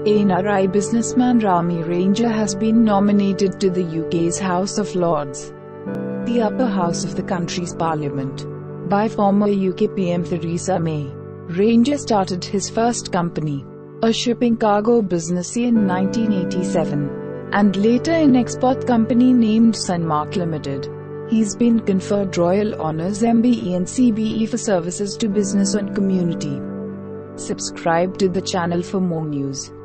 NRI businessman Rami Ranger has been nominated to the UK's House of Lords, the upper house of the country's parliament, by former UK PM Theresa May. Ranger started his first company, a shipping cargo business, in 1987, and later an export company named Sunmark Limited. He's been conferred Royal Honours MBE and CBE for services to business and community. Subscribe to the channel for more news.